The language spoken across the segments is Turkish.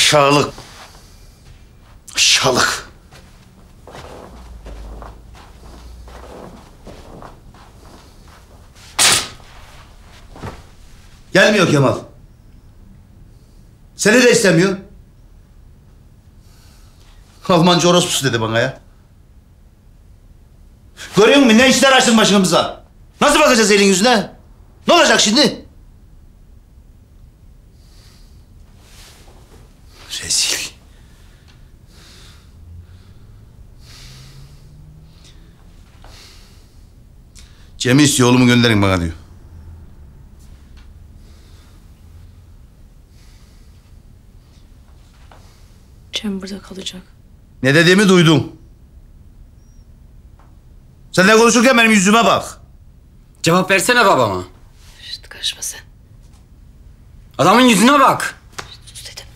Aşağılık. Aşağılık. Gelmiyor Kemal. Seni de istemiyor. Almanca orospusu dedi bana ya. Görüyor musun ne işler açtın başımıza? Nasıl bakacağız elin yüzüne? Ne olacak şimdi? Rezil. Cem'i istiyor, oğlumu gönderin bana diyor. Cem burada kalacak. Ne dediğimi duydun. Sen ne konuşurken benim yüzüme bak. Cevap versene babama. Şişt, karışma sen. Adamın yüzüne bak. Sus dedim.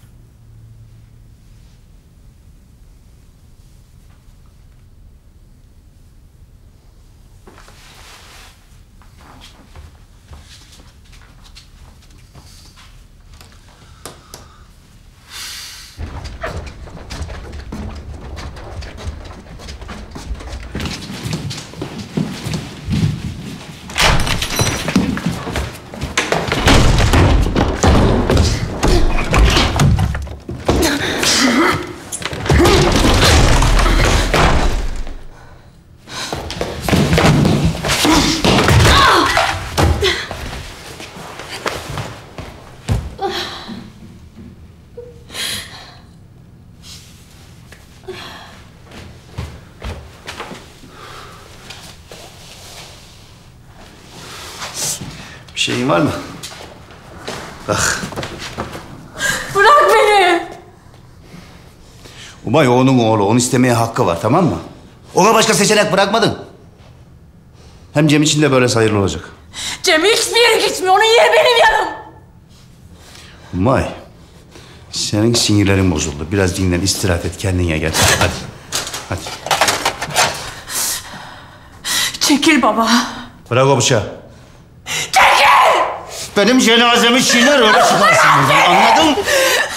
Bir şeyin var mı? Bak. Bırak beni! Umay onun oğlu, onu istemeye hakkı var, tamam mı? Ona başka seçenek bırakmadın. Hem Cem için de böyle hayırlı olacak. Cem hiçbir yere gitmiyor. Onun yeri benim yanım. Umay, senin sinirlerin bozuldu. Biraz dinlen, istirahat et, kendine gel. Hadi, hadi. Çekil baba. Bırak o bıçağı. Çekil! Benim cenazemi çiğner öyle çıkarsın buradan, anladın mı?